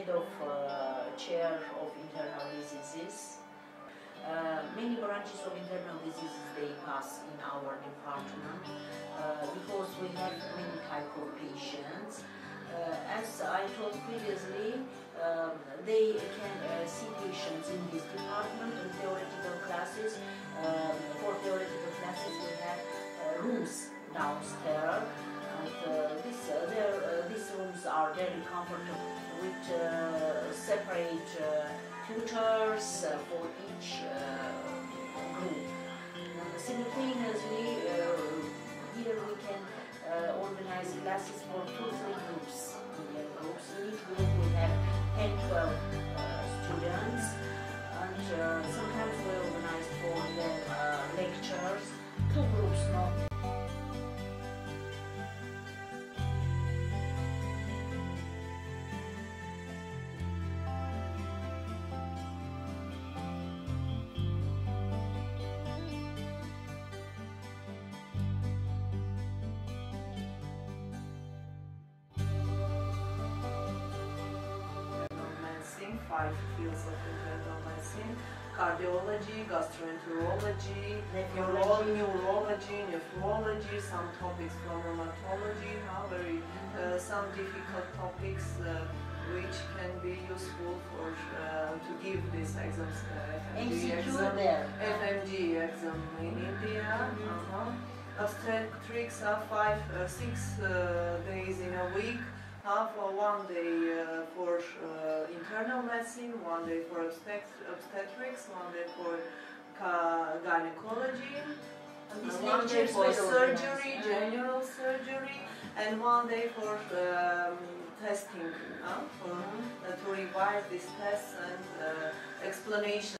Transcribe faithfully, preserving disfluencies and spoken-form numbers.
head of uh, chair of internal diseases. Uh, many branches of internal diseases they pass in our department uh, because we have many type of patients. Uh, as I told previously, um, they can uh, see patients in this department in theoretical classes. Um, for theoretical classes we have uh, rooms downstairs, and uh, this, uh, there, uh, these rooms are very comfortable with uh, separate uh, tutors uh, for each uh, group. Uh, simultaneously, uh, here we can uh, organize classes for two, three groups. In groups. In each group we have ten, twelve uh, students, and uh, sometimes we organize for them uh, lectures, two groups not. Five fields of internal medicine: cardiology, gastroenterology, neurology, neurology, nephrology, some topics from rheumatology, huh? very uh, some difficult topics uh, which can be useful for uh, to give these exams. Uh, F M G exam, F M G exam in India. Uh-huh. Obstetrics are five, uh, six uh, days in a week. Half uh, one day uh, for uh, internal medicine, one day for obstet obstetrics, one day for gynecology, and one day for surgery, general surgery, and one day for um, testing, uh, for, uh, to revise these tests and uh, explanation